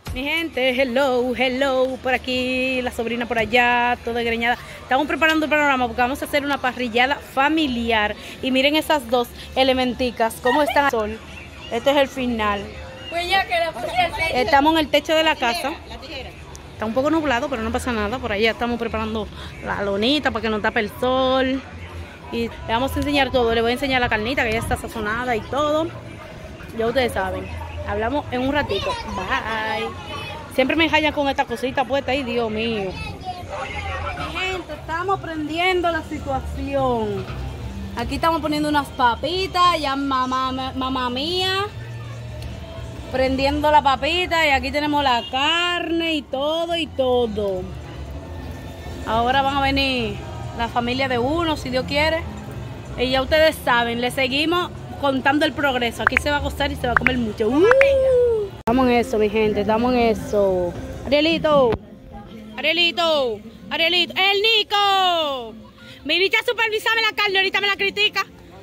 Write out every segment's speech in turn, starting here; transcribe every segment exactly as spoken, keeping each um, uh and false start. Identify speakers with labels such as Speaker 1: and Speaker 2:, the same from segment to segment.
Speaker 1: Mi gente, hello, hello, por aquí, la sobrina por allá, toda greñada. Estamos preparando el panorama porque vamos a hacer una parrillada familiar. Y miren esas dos elementicas, cómo están al sol. Este es el final. Estamos en el techo de la casa. Está un poco nublado, pero no pasa nada. Por allá estamos preparando la lonita para que no tape el sol. Y le vamos a enseñar todo. Le voy a enseñar la carnita que ya está sazonada y todo. Ya ustedes saben. Hablamos en un ratito. Bye. Siempre me hallan con esta cosita puesta ahí, Dios mío. Mi gente, estamos prendiendo la situación. Aquí estamos poniendo unas papitas. Ya mamá, mamá mía. Prendiendo la papita. Y aquí tenemos la carne y todo y todo. Ahora van a venir la familia de uno, si Dios quiere. Y ya ustedes saben, le seguimos contando el progreso. Aquí se va a gozar y se va a comer mucho. Uh, estamos en eso, mi gente, estamos en eso. Arielito, Arielito, Arielito, el Nico. Viniste a supervisarme la carne, ahorita me la critica.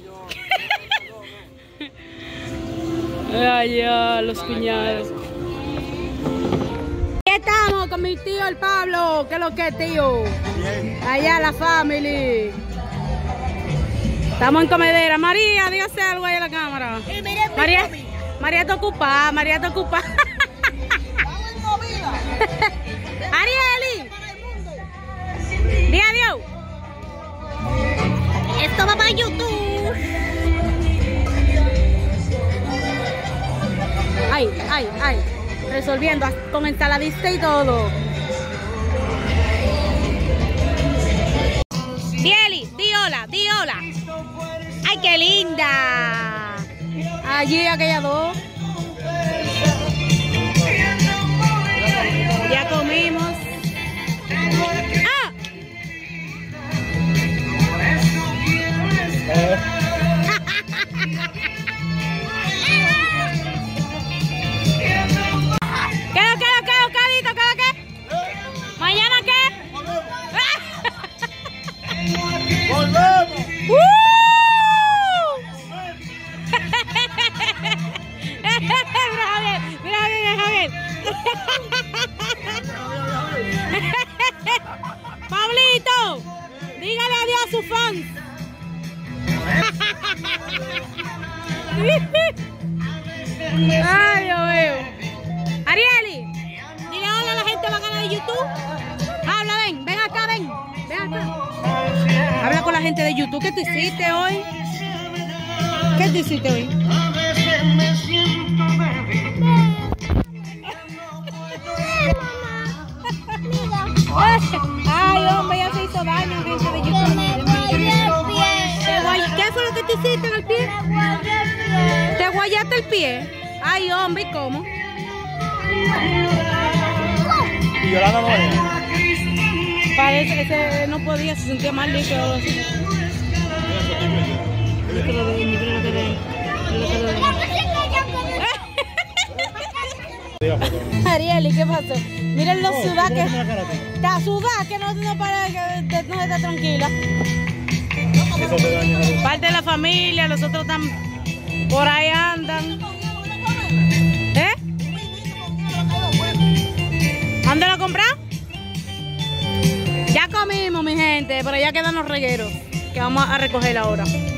Speaker 1: Ay, ya, los cuñados. Aquí estamos con mi tío, el Pablo. ¿Qué es lo que es, tío? Bien. Allá la family. Estamos en comedera. María, dígase algo ahí a la cámara. Sí, mire, María, María está ocupada, María está ocupada. Arieli, di adiós. Esto va para YouTube. Ay, ay, ay. Resolviendo con ensaladita y todo. Dieli, di hola, di hola. ¡Ay, qué linda! Allí aquellas dos. Ya comimos. ¡Ah! ¿Qué lo que, lo que, Oscarito? ¿Qué lo que? ¿Mañana qué?
Speaker 2: ¡Volvemos!
Speaker 1: ¡Uh! Mira, Javier, mira, Javier, Javier. Pablito, dígale adiós a sus fans. Ay, Dios mío. Arieli, dile hola a la gente bacana de YouTube. Habla, ven, ven acá, ven. Ven acá. Habla con la gente de YouTube. ¿Qué tú hiciste hoy? ¿Qué tú hiciste hoy? Ay, hombre, ya se hizo daño, gente de YouTube. ¿Qué fue lo que te hiciste en el pie? ¿Te guayaste el pie? Ay, hombre, ¿y cómo?
Speaker 2: ¿Y Yolanda no es?
Speaker 1: Parece que ese no podía, se sentía mal listo o algo así. Arieli, ¿qué pasó? Miren los sudaques. Está sudada, que no, no para, que no está tranquila. Parte de la familia, los otros están por ahí andan. ¿Eh? ¿Dónde lo compró? Ya comimos, mi gente, pero ya quedan los regueros que vamos a recoger ahora.